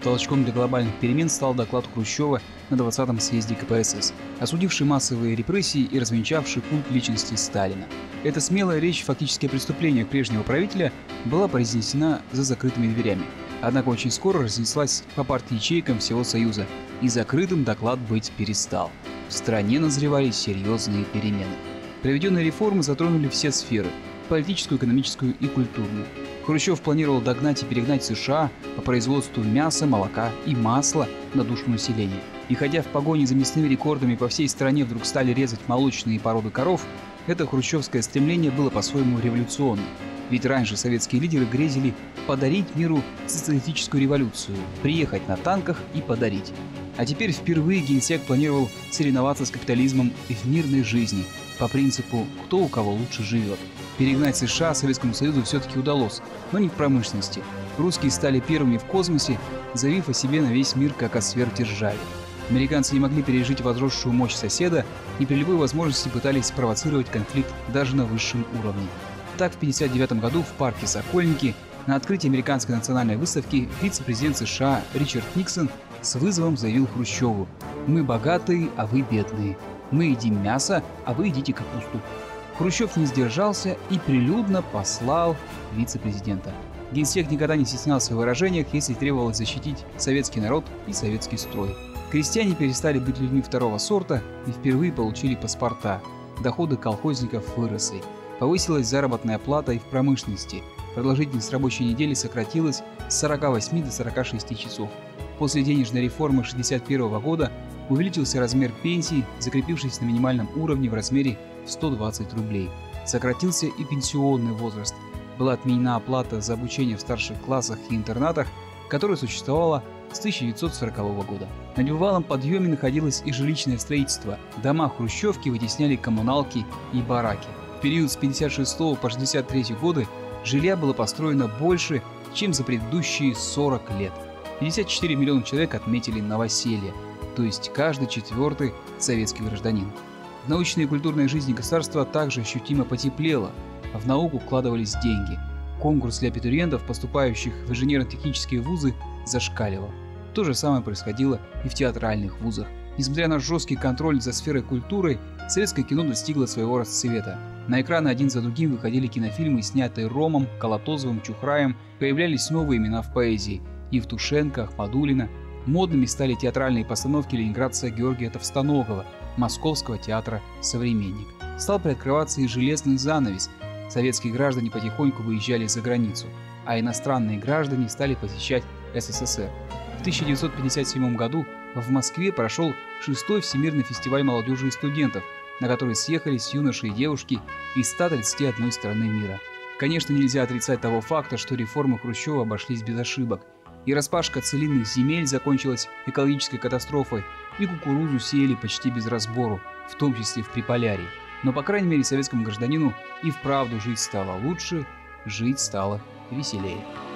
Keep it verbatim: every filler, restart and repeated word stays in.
Толчком для глобальных перемен стал доклад Хрущева на двадцатом съезде ка пэ эс эс, осудивший массовые репрессии и развенчавший культ личности Сталина. Эта смелая речь фактически о преступлениях прежнего правителя была произнесена за закрытыми дверями. Однако очень скоро разнеслась по парт-ячейкам всего Союза, и закрытым доклад быть перестал. В стране назревали серьезные перемены. Проведенные реформы затронули все сферы – политическую, экономическую и культурную. Хрущев планировал догнать и перегнать США по производству мяса, молока и масла на душу населения. И хотя в погоне за мясными рекордами по всей стране вдруг стали резать молочные породы коров, это хрущевское стремление было по-своему революционным. Ведь раньше советские лидеры грезили подарить миру социалистическую революцию, приехать на танках и подарить. А теперь впервые Генсек планировал соревноваться с капитализмом в мирной жизни по принципу «кто у кого лучше живет». Перегнать США Советскому Союзу все-таки удалось, но не в промышленности. Русские стали первыми в космосе, заявив о себе на весь мир как о сверхдержаве. Американцы не могли пережить возросшую мощь соседа и при любой возможности пытались спровоцировать конфликт даже на высшем уровне. Так, в тысяча девятьсот пятьдесят девятом году в парке Сокольники на открытии американской национальной выставки вице-президент США Ричард Никсон с вызовом заявил Хрущеву: «Мы богатые, а вы бедные. Мы едим мясо, а вы едите капусту». Хрущев не сдержался и прилюдно послал вице-президента. Генсек никогда не стеснялся в выражениях, если требовалось защитить советский народ и советский строй. Крестьяне перестали быть людьми второго сорта и впервые получили паспорта. Доходы колхозников выросли. Повысилась заработная плата и в промышленности. Продолжительность рабочей недели сократилась с сорока восьми до сорока шести часов. После денежной реформы шестьдесят первого года увеличился размер пенсий, закрепившись на минимальном уровне в размере в сто двадцать рублей. Сократился и пенсионный возраст. Была отменена оплата за обучение в старших классах и интернатах, которая существовала с тысяча девятьсот сорокового года. На небывалом подъеме находилось и жилищное строительство. Дома хрущевки вытесняли коммуналки и бараки. В период с пятьдесят шестого по шестьдесят третий годы жилья было построено больше, чем за предыдущие сорок лет. пятьдесят четыре миллиона человек отметили новоселье, то есть каждый четвертый советский гражданин. В научной и культурной жизни государства также ощутимо потеплело, а в науку вкладывались деньги. Конкурс для абитуриентов, поступающих в инженерно-технические вузы, зашкаливал. То же самое происходило и в театральных вузах. Несмотря на жесткий контроль за сферой культуры, советское кино достигло своего расцвета. На экраны один за другим выходили кинофильмы, снятые Ромом, Колотозовым, Чухраем, появлялись новые имена в поэзии – Евтушенко, Ахмадуллина. Модными стали театральные постановки ленинградца Георгия Товстоногова, Московского театра «Современник». Стал приоткрываться и железный занавес. Советские граждане потихоньку выезжали за границу, а иностранные граждане стали посещать эс эс эс эр. В тысяча девятьсот пятьдесят седьмом году в Москве прошел шестой Всемирный фестиваль молодежи и студентов, на который съехались юноши и девушки из ста тридцати одной страны мира. Конечно, нельзя отрицать того факта, что реформы Хрущева обошлись без ошибок. И распашка целинных земель закончилась экологической катастрофой, и кукурузу сеяли почти без разбору, в том числе в Приполярье. Но, по крайней мере, советскому гражданину и вправду жить стало лучше, жить стало веселее.